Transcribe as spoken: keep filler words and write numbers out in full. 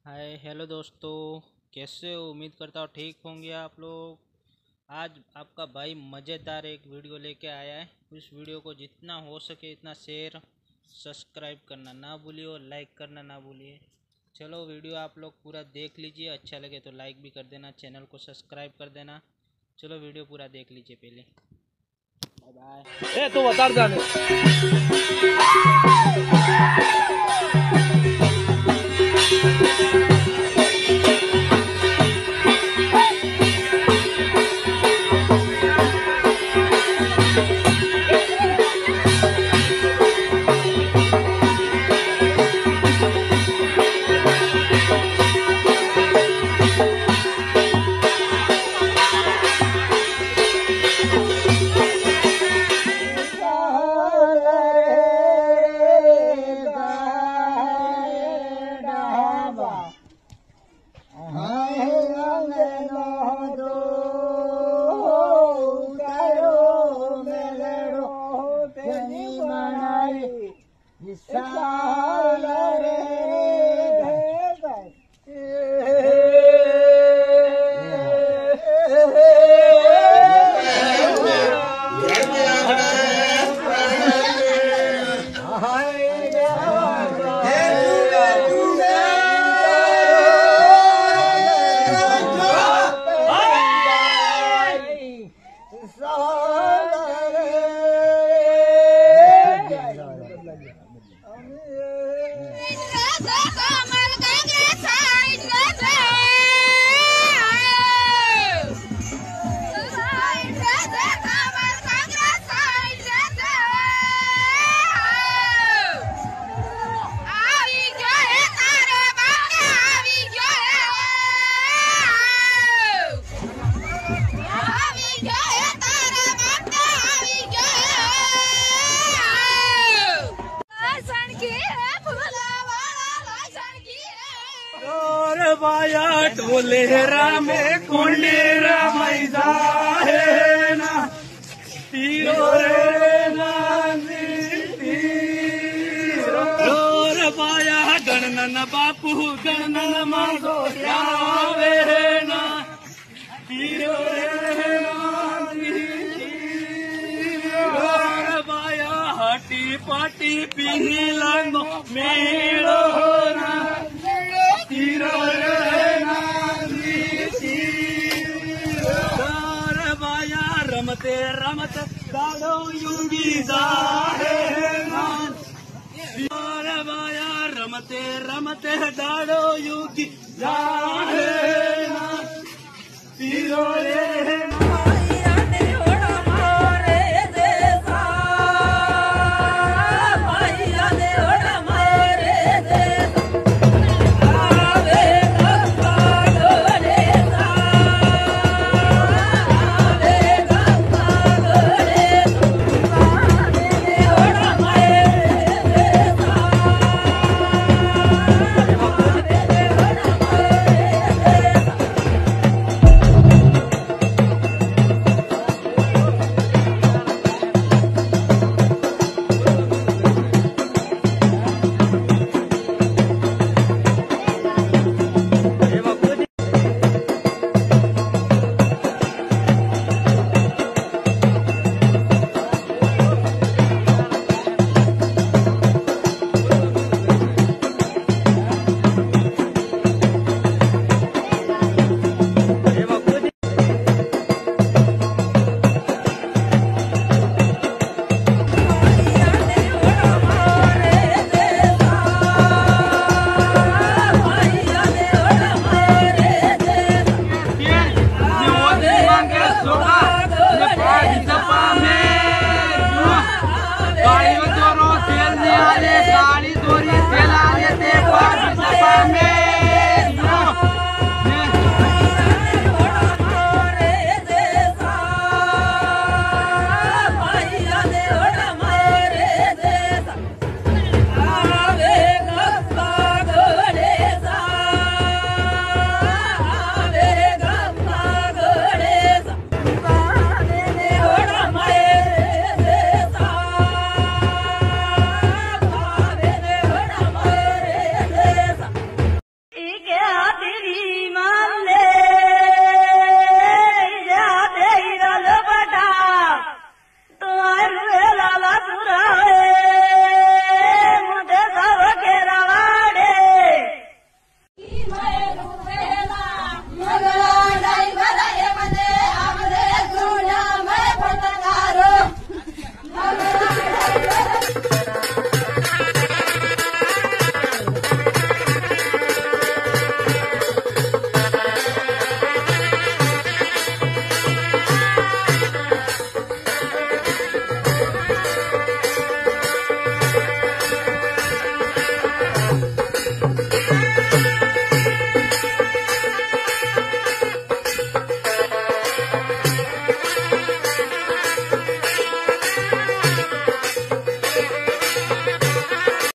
Hi hello दोस्तों, कैसे हो? उम्मीद करता हूँ ठीक होंगे आप लोग। आज आपका भाई मज़ेदार एक वीडियो लेके आया है। उस वीडियो को जितना हो सके इतना शेयर सब्सक्राइब करना ना भूलिए और लाइक करना ना भूलिए। चलो वीडियो आप लोग पूरा देख लीजिए, अच्छा लगे तो लाइक भी कर देना, चैनल को सब्सक्राइब कर देना। चलो वीडियो पूरा देख लीजिए पहले। Bye bye. ए तो बता जाने बाया टोलेरा में कुंडेरा मैदा है ना तीरो रे नानी तीरो रे बाया गणनन बापू गणनन मागो यावे ना तीरो रे नानी तीरो रे बाया हटी पाटी पिहिला नो मेलो ना तीरो रमते रमत दाड़ो यूंगी बाया रमते रमते दाड़ो यूंगी